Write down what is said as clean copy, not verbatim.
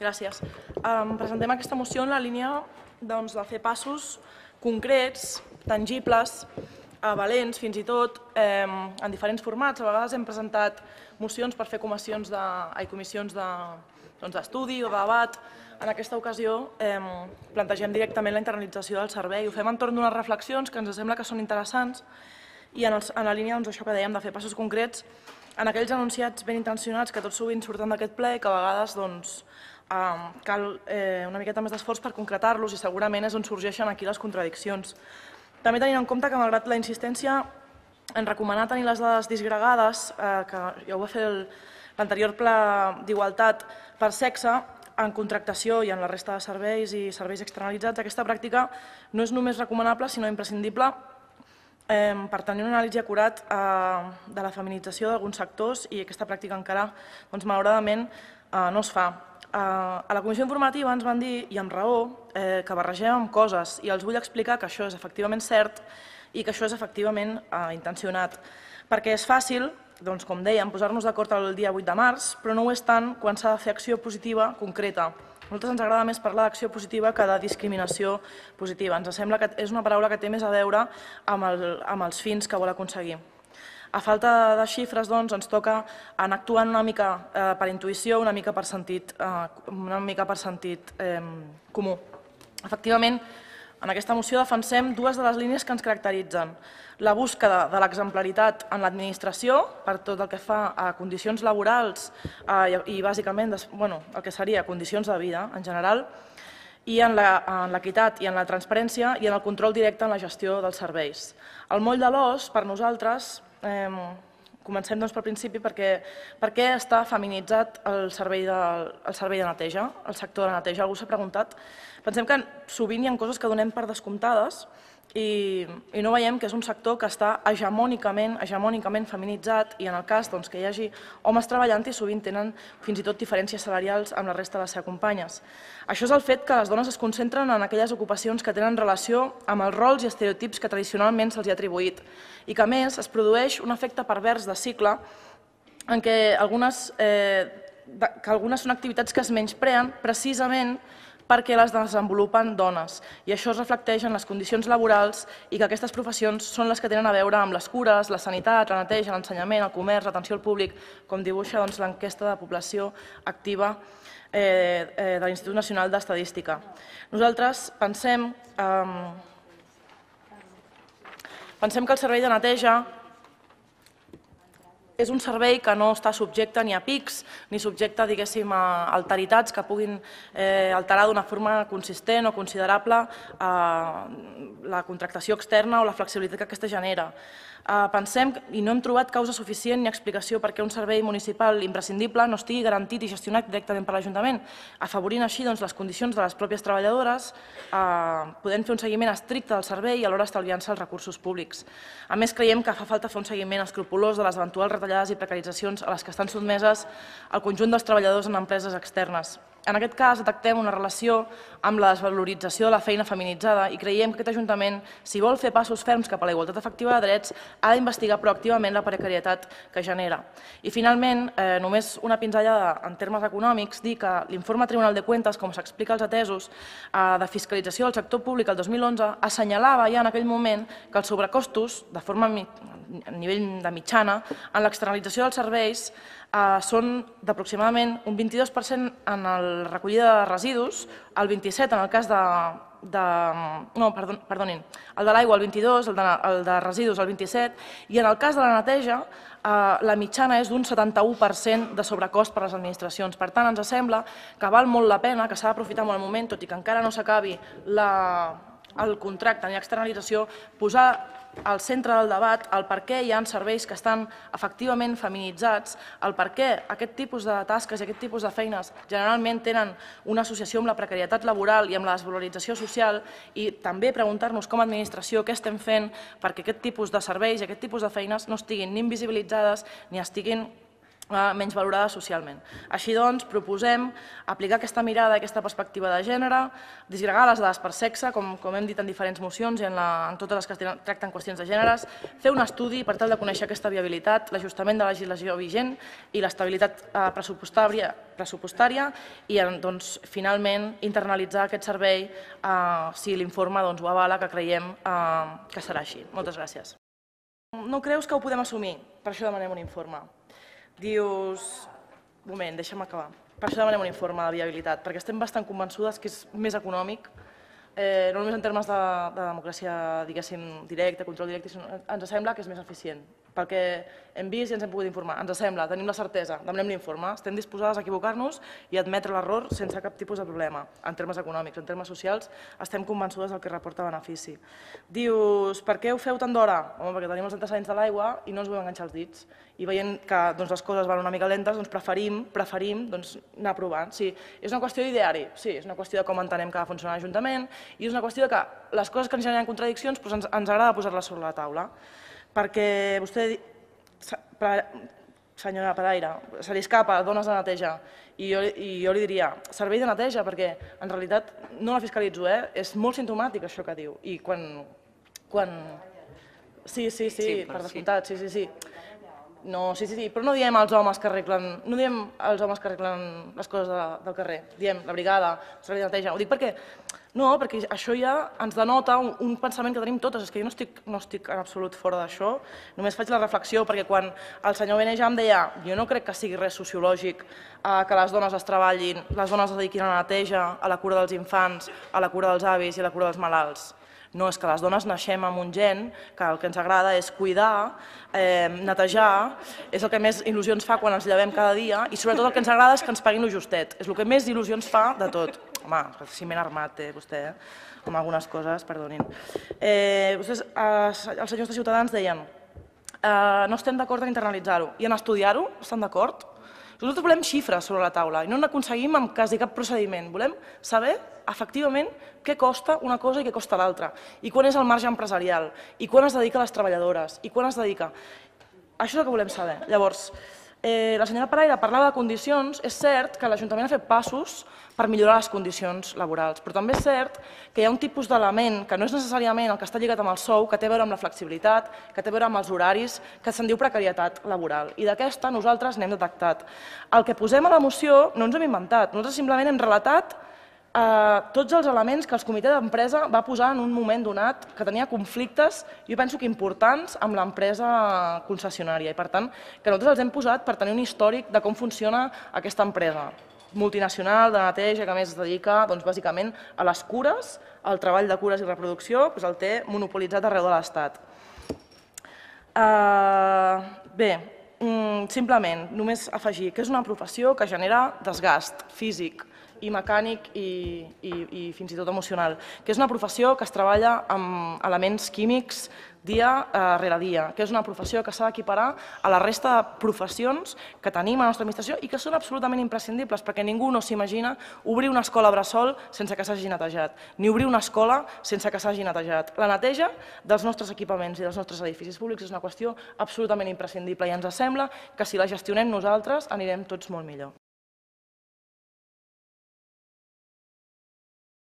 Gràcies. Presentem aquesta moció en la línia de fer passos concrets, tangibles, valents fins i tot, en diferents formats. A vegades hem presentat mocions per fer comissions d'estudi o de debat. En aquesta ocasió plantegem directament la internalització del servei. Ho fem entorn d'unes reflexions que ens sembla que són interessants i en la línia d'això que dèiem, de fer passos concrets en aquells enunciats ben intencionats que tot sovint surten d'aquest ple i que a vegades cal una miqueta més d'esforç per concretar-los i segurament és on sorgeixen aquí les contradiccions. També tenint en compte que malgrat la insistència en recomanar tenir les dades disgregades, que ja ho va fer l'anterior pla d'igualtat per sexe, en contractació i en la resta de serveis i serveis externalitzats, aquesta pràctica no és només recomanable sinó imprescindible per tenir una anàlisi acurat de la feminització d'alguns sectors i aquesta pràctica encara, malauradament, no es fa. A la comissió informativa ens van dir, i amb raó, que barregem amb coses i els vull explicar que això és efectivament cert i que això és efectivament intencionat. Perquè és fàcil, com dèiem, posar-nos d'acord el dia 8 de març, però no ho és tant quan s'ha de fer acció positiva concreta. A nosaltres ens agrada més parlar d'acció positiva que de discriminació positiva. Ens sembla que és una paraula que té més a veure amb els fins que vol aconseguir. A falta de xifres, ens toca anar actuant una mica per intuïció, una mica per sentit comú. Efectivament, en aquesta moció defensem dues de les línies que ens caracteritzen. La búsqueda de l'exemplaritat en l'administració per tot el que fa a condicions laborals i bàsicament el que seria condicions de vida en general, i en l'equitat i en la transparència i en el control directe en la gestió dels serveis. El moll de l'os, per nosaltres, comencem pel principi, per què està feminitzat el servei de neteja, el sector de la neteja? Algú s'ha preguntat? Pensem que sovint hi ha coses que donem per descomptades i no veiem que és un sector que està hegemònicament feminitzat i en el cas que hi hagi homes treballant-hi sovint tenen fins i tot diferències salarials amb la resta de les seves companyes. Això és el fet que les dones es concentren en aquelles ocupacions que tenen relació amb els rols i estereotips que tradicionalment se'ls ha atribuït i que a més es produeix un efecte pervers de cicle en què algunes són activitats que es menyspreen precisament perquè les desenvolupen dones i això es reflecteix en les condicions laborals i que aquestes professions són les que tenen a veure amb les cures, la sanitat, la neteja, l'ensenyament, el comerç, l'atenció al públic, com dibuixa l'enquesta de població activa de l'Institut Nacional d'Estadística. Nosaltres pensem que el servei de neteja és un servei que no està subjecte ni a pics ni subjecte, diguéssim, a alteritats que puguin alterar d'una forma consistent o considerable la contractació externa o la flexibilitat que aquesta genera. Pensem, i no hem trobat causa suficient ni explicació perquè un servei municipal imprescindible no estigui garantit i gestionat directament per l'Ajuntament, afavorint així les condicions de les pròpies treballadores, podent fer un seguiment estricte del servei i alhora estalviant-se els recursos públics. A més, creiem que fa falta fer un seguiment escrupolós de les eventuals retallades i precaritzacions a les que estan sotmeses el conjunt dels treballadors en empreses externes. En aquest cas, detectem una relació amb la desvalorització de la feina feminitzada i creiem que aquest Ajuntament, si vol fer passos ferms cap a la igualtat efectiva de drets, ha d'investigar proactivament la precarietat que genera. I finalment, només una pinzellada en termes econòmics, dir que l'informe Tribunal de Cuentas, com s'explica als atesos, de fiscalització del sector públic el 2011, assenyalava ja en aquell moment que els sobrecostos, de forma a nivell de mitjana, en l'externalització dels serveis són d'aproximadament un 22% en la recollida de residus, el 27% en el cas el de l'aigua el 22%, el de residus el 27%, i en el cas de la neteja la mitjana és d'un 71% de sobrecost per a les administracions. Per tant, ens sembla que val molt la pena, que s'ha d'aprofitar molt el moment, tot i que encara no s'acabi el contracte ni l'externalització, posar al centre del debat el per què hi ha serveis que estan efectivament feminitzats, el per què aquest tipus de tasques i aquest tipus de feines generalment tenen una associació amb la precarietat laboral i amb la desvalorització social i també preguntar-nos com a administració què estem fent perquè aquest tipus de serveis i aquest tipus de feines no estiguin ni invisibilitzades ni estiguin menys valorada socialment. Així doncs, proposem aplicar aquesta mirada, aquesta perspectiva de gènere, disgregar les dades per sexe, com hem dit en diferents mocions i en totes les que tracten qüestions de gèneres, fer un estudi per tal de conèixer aquesta viabilitat, l'ajustament de la legislació vigent i l'estabilitat pressupostària i, finalment, internalitzar aquest servei si l'informe ho avala, que creiem que serà així. Moltes gràcies. No creus que ho podem assumir? Per això demanem un informe. Dius... Un moment, deixa'm acabar. Per això demanem un informe de viabilitat, perquè estem bastant convençudes que és més econòmic, no només en termes de democràcia, diguéssim, directa, control directe, sinó ens sembla que és més eficient, perquè hem vist i ens hem pogut informar. Ens sembla, tenim la certesa, demanem l'informe, estem disposades a equivocar-nos i admetre l'error sense cap tipus de problema, en termes econòmics, en termes socials, estem convençudes del que reporta benefici. Dius, per què ho feu tant d'hora? Home, perquè tenim els antecedents de l'aigua i no ens volem enganxar els dits. I veient que les coses van una mica lentes, preferim anar provant. Sí, és una qüestió d'ideari, sí, és una qüestió de com entenem que ha de funcionar l'Ajuntament i és una qüestió que les coses que ens generen contradiccions ens agrada posar-les sobre la taula. Perquè vostè, senyora Pereira, se li escapa dones de neteja i jo li diria servei de neteja perquè en realitat no la fiscalitzo, és molt simptomàtic això que diu. I quan... Sí, per descomptat, sí. No, sí, però no diem als homes que arreglen les coses del carrer, diem la brigada, el servei de neteja. Ho dic perquè això ja ens denota un pensament que tenim totes. És que jo no estic en absolut fora d'això, només faig la reflexió perquè quan el senyor Beneja em deia jo no crec que sigui res sociològic que les dones es treballin, les dones es dediquin a la neteja, a la cura dels infants, a la cura dels avis i a la cura dels malalts. No, és que les dones naixem amb un gen que el que ens agrada és cuidar, netejar, és el que més il·lusió ens fa quan ens llevem cada dia i sobretot el que ens agrada és que ens paguin lo justet. És el que més il·lusió ens fa de tot. Home, ciment armat té vostè, amb algunes coses, perdonin. Vostès, els senyors de Ciutadans deien no estem d'acord en internalitzar-ho i en estudiar-ho, estan d'acord? Nosaltres volem xifres sobre la taula i no n'aconseguim amb quasi cap procediment. Volem saber, efectivament, què costa una cosa i què costa l'altra, i quan és el marge empresarial, i quan es dedica a les treballadores, i quan es dedica... Això és el que volem saber. Llavors, la senyora Pereira parlava de condicions. És cert que l'Ajuntament ha fet passos per millorar les condicions laborals, però també és cert que hi ha un tipus d'element que no és necessàriament el que està lligat amb el sou, que té a veure amb la flexibilitat, que té a veure amb els horaris, que se'n diu precarietat laboral. I d'aquesta nosaltres n'hem detectat. El que posem a la moció no ens hem inventat, nosaltres simplement hem relatat tots els elements que el comitè d'empresa va posar en un moment donat que tenia conflictes, jo penso que importants, amb l'empresa concessionària. I per tant, que nosaltres els hem posat per tenir un històric de com funciona aquesta empresa multinacional de neteja que a més es dedica bàsicament a les cures, al treball de cures i reproducció, el té monopolitzat arreu de l'Estat. Bé, simplement, només afegir que és una professió que genera desgast físic i mecànic i fins i tot emocional, que és una professió que es treballa amb elements químics dia rere dia, que és una professió que s'ha d'equiparar a la resta de professions que tenim a la nostra administració i que són absolutament imprescindibles, perquè ningú no s'imagina obrir una escola bressol sense que s'hagi netejat, ni obrir una escola sense que s'hagi netejat. La neteja dels nostres equipaments i dels nostres edificis públics és una qüestió absolutament imprescindible i ens sembla que si la gestionem nosaltres anirem tots molt millor.